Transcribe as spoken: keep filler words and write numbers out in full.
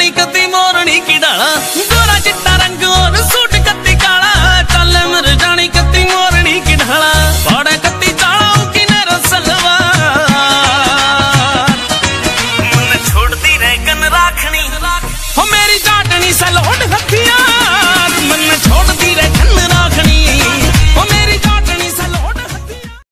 जानी कती मोरनी की डाला, गोरा चिट्टा रंग और सूट कती काला, चल मर जानी कती मोरनी की ढाला, बड़ा कती चालाओ की नर सलवार, मन छोड़ती रह गन राखनी हो मेरी जाटनी सलोट हथियार।